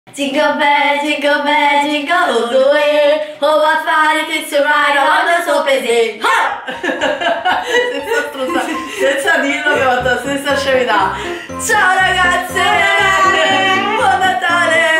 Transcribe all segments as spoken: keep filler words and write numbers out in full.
Jingle bell, jingle bell, jingle all the way. Oh, what fun it is to ride on the open sleigh. Senza struzza, senza dirlo che ho fatto la stessa scemità. Ciao ragazze, buon Natale,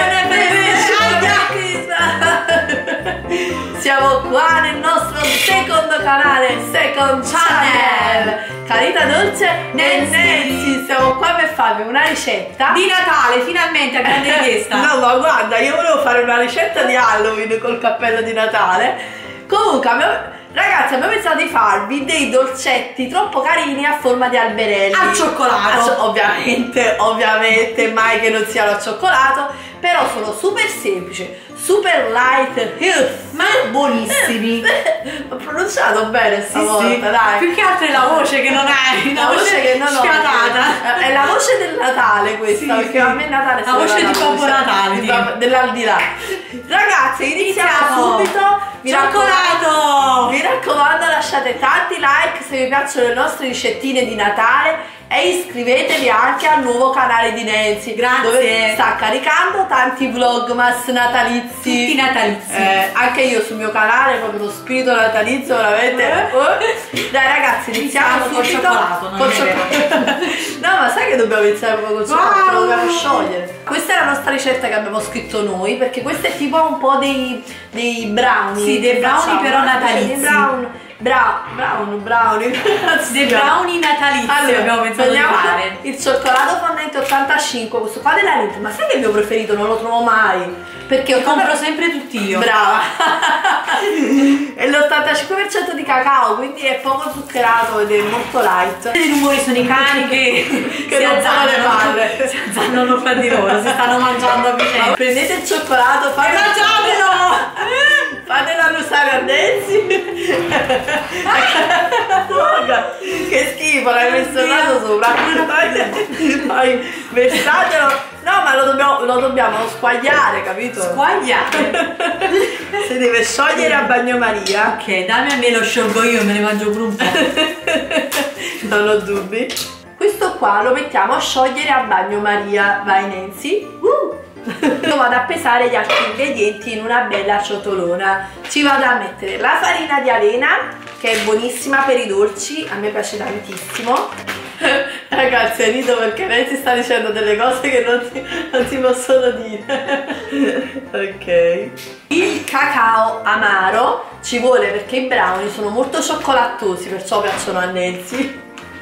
siamo qua nel nostro secondo canale, Second Channel. Carita Dolce e Nancy, siamo qua per farvi una ricetta di Natale, finalmente a grande richiesta. No, ma guarda, io volevo fare una ricetta di Halloween col cappello di Natale. Comunque, abbiamo, ragazzi, abbiamo pensato di farvi dei dolcetti troppo carini a forma di alberelli al cioccolato. A, ovviamente, ovviamente, mai che non siano al cioccolato, però sono super semplici, super light, health, ma buonissimi. Ho pronunciato bene stavolta, sì, sì. Dai. Più che altro è la voce che non è, la, la voce, voce che non ho. Sfiatata. È la voce del Natale questa, sì, perché sì. A me Natale la voce di Babbo Natale, dell'aldilà. Ragazzi, iniziamo, iniziamo subito. Mi raccomando, mi raccomando, lasciate tanti like se vi piacciono le nostre ricettine di Natale. E iscrivetevi anche al nuovo canale di Nancy. Grazie. Dove sta caricando tanti vlogmas natalizi. Tutti natalizi. Eh, anche io sul mio canale, proprio lo spirito natalizio, veramente. Eh. Dai ragazzi, iniziamo col cioccolato. Non col cioccolato. No, ma sai che dobbiamo iniziare proprio col cioccolato? Wow. Lo dobbiamo sciogliere. Questa è la nostra ricetta che abbiamo scritto noi, perché questo è tipo un po' dei, dei brownie. Sì, dei brownie facciamo, però natalizi. Dei brown. Bra brown, brownie, dei brownie natalizi. Allora, abbiamo pensato di fare il cioccolato fondente ottantacinque, questo qua della Lindt, ma sai che è il mio preferito? Non lo trovo mai, perché lo compro sempre tutti io. Brava. È l'ottantacinque per cento di cacao, quindi è poco zuccherato ed è molto light. I rumori sono i cani che, che si alzano le palle, si azzannano fra di loro, si stanno mangiando a vicenda. Prendete il cioccolato, fate mangiatelo! Fatelo annusare a Nancy. Che schifo, l'hai messo il naso sopra. Poi versatelo. No, ma lo dobbiamo, lo dobbiamo squagliare, capito? Squagliare? Si deve sciogliere a bagnomaria. Ok, dammi a me, lo sciolgo io, me ne mangio pure un po'. Non ho dubbi. Questo qua lo mettiamo a sciogliere a bagnomaria. Vai Nancy. Uh. Io vado a pesare gli altri ingredienti in una bella ciotolona. Ci vado a mettere la farina di avena, che è buonissima per i dolci, a me piace tantissimo. Ragazzi, rido perché lei ti sta dicendo delle cose che non si, non si possono dire. Ok. Il cacao amaro ci vuole perché i brownie sono molto cioccolattosi, perciò piacciono a Nancy.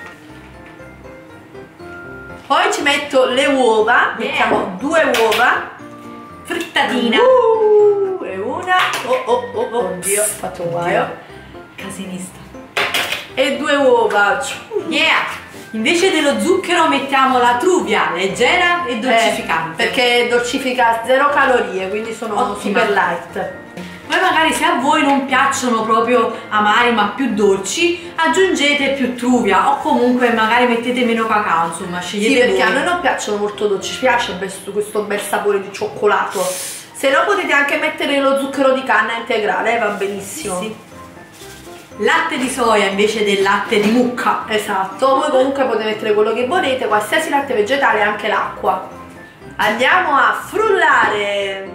Poi ci metto le uova, yeah. Mettiamo due uova, frittatina. Uh, e una, oh oh oh, oh oddio, ho fatto un guaio. Casinista. E due uova. Yeah! Invece dello zucchero mettiamo la truvia, leggera e dolcificante. Eh, perché dolcifica zero calorie, quindi sono Ottima. super light. Poi magari se a voi non piacciono proprio amari ma più dolci, aggiungete più truvia o comunque magari mettete meno cacao, insomma scegliete Sì, perché voi. A noi non piacciono molto dolci, ci piace questo bel sapore di cioccolato. Se no potete anche mettere lo zucchero di canna integrale, va benissimo. Sì. Latte di soia invece del latte di mucca. Esatto, voi comunque potete mettere quello che volete, qualsiasi latte vegetale, anche l'acqua. Andiamo a frullare.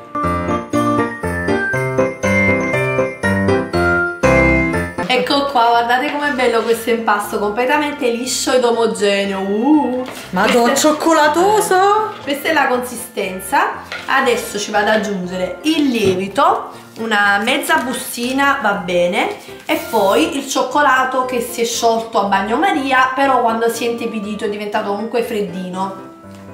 Ecco qua, guardate com'è bello questo impasto, completamente liscio ed omogeneo. Uh, Madonna, cioccolatoso! Questa è la consistenza. Adesso ci vado ad aggiungere il lievito, una mezza bustina va bene, e poi il cioccolato che si è sciolto a bagnomaria, però quando si è intepidito è diventato comunque freddino.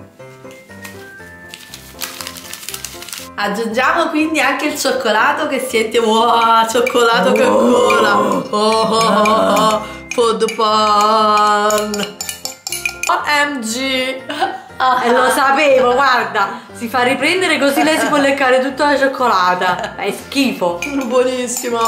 Aggiungiamo quindi anche il cioccolato che siete, wow, cioccolato oh. che ancora oh, oh, oh, oh. Food porn O M G. Ah, e lo sapevo, guarda, si fa riprendere così lei si può leccare tutta la cioccolata. È schifo. Buonissimo.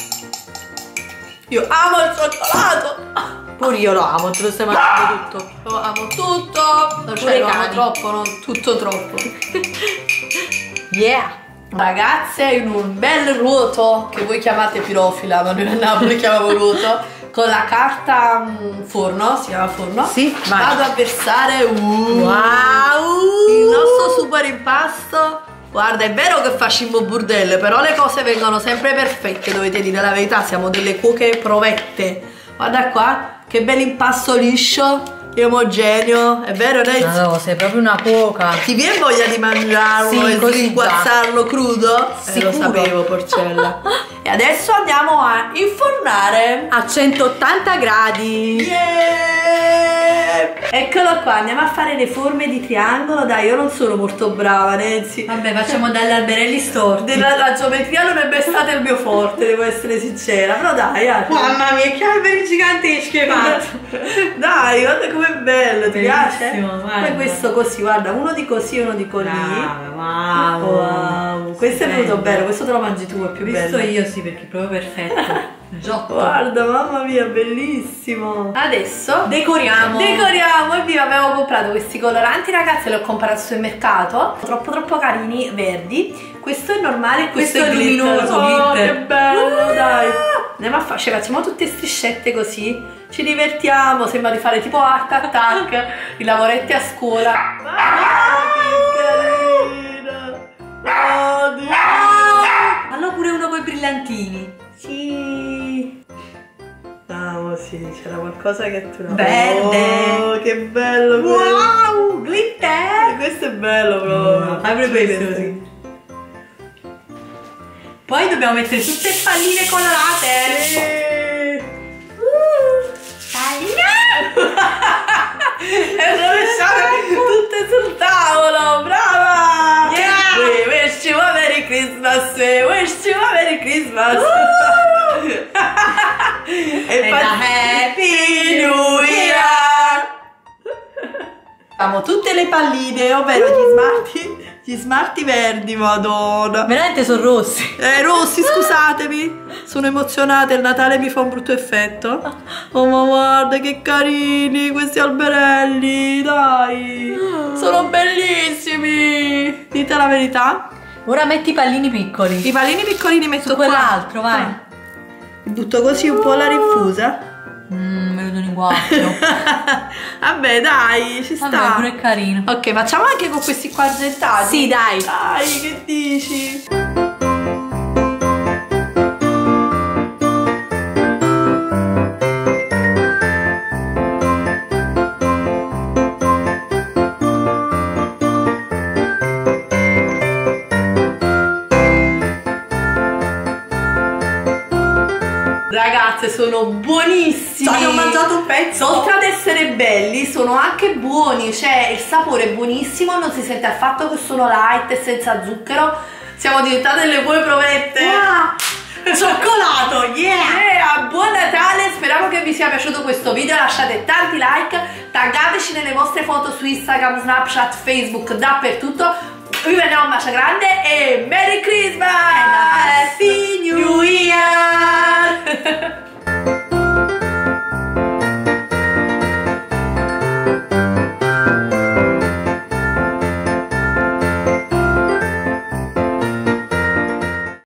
Io amo il cioccolato. Pure io lo amo, te lo stai mangiando tutto. Lo amo tutto. Non ce lo amo troppo, non tutto troppo. Yeah. Ragazze, in un bel ruoto che voi chiamate pirofila, ma noi a Napoli chiamiamo ruoto, con la carta mh, forno, si chiama forno, sì, vai. Vado a versare uh, wow. il nostro super impasto. Guarda, è vero che facciamo burdelle, però le cose vengono sempre perfette, dovete dire la verità, siamo delle cuoche provette. Guarda qua, che bel impasto liscio e omogeneo, è vero Nancy? No, sei proprio una cuoca. Ti viene voglia di mangiarlo sì, e così sguazzarlo crudo? Eh, lo sapevo, Porcella. E adesso andiamo a infornare a centottanta gradi. Yeah! Eccolo qua, andiamo a fare le forme di triangolo. Dai, io non sono molto brava, Nancy. Vabbè, facciamo dagli alberelli storti. Della, la geometria non è mai stata il mio forte, devo essere sincera. Però dai, dai. Mamma mia, che alberi giganteschi hai fatto. Dai, guarda com'è bello, ti piace? Guarda. Poi questo così, guarda, uno di così e uno di così. Wow, wow. Questo è venuto bello, questo te lo mangi tu, è più Questo bello. io sì, perché è proprio perfetto. Giotto. Guarda, mamma mia, bellissimo. Adesso decoriamo. Decoriamo, evviva, avevo comprato questi coloranti, ragazzi, li ho comprati al supermercato. Troppo troppo carini, verdi. Questo è normale, questo, questo è luminoso, oh, glitter. Che bello, uh, dai. Andiamo a fare, cioè, facciamo tutte striscette così. Ci divertiamo, sembra di fare tipo Art Attack, i lavoretti a scuola. Ah, che carino. Oh, Dio. Fallo pure uno con i brillantini. Sì. Ah, sì, c'era qualcosa che tu non... Verde. Oh, che bello. Wow, glitter. Questo è bello proprio. Fai pure questo così. Poi dobbiamo mettere tutte le palline colorate. Sì. Uh, palline. E rovesciate tutte sul tavolo, brava! Yeah! We wish you a Merry Christmas, we wish you a Merry Christmas! Uh! E And a Happy New Year! Abbiamo tutte le palline, ovvero gli smalti, gli smalti verdi, madonna! Veramente sono rossi. Eh, rossi, scusatemi, sono emozionata, il Natale mi fa un brutto effetto. Oh, ma guarda che carini questi alberelli, dai, sono bellissimi. Dite la verità. Ora metti i pallini piccoli. I pallini piccolini metto Su qua. quell'altro, vai. Li butto così un po' alla rinfusa. Mmm, mi vedono in guasto. Vabbè, dai, ci sta. Vabbè, pure è carino. Ok, facciamo anche con questi qua argentati. Sì, dai. Dai, che dici? Ragazze, sono buonissimi. Cioè, ho mangiato un pezzo. Oltre ad essere belli, sono anche buoni. Cioè, il sapore è buonissimo, non si sente affatto che sono light e senza zucchero. Siamo diventate delle buone provette. Wow. Cioccolato, yeah! Yeah, buon Natale, speriamo che vi sia piaciuto questo video, lasciate tanti like, taggateci nelle vostre foto su Instagram, Snapchat, Facebook, dappertutto. Vi vediamo un bacio grande e Merry Christmas!